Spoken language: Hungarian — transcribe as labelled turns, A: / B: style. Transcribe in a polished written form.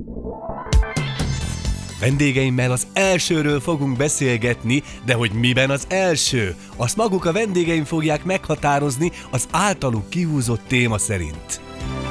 A: Vendégeimmel az elsőről fogunk beszélgetni, de hogy miben az első, azt maguk a vendégeim fogják meghatározni az általuk kihúzott téma szerint.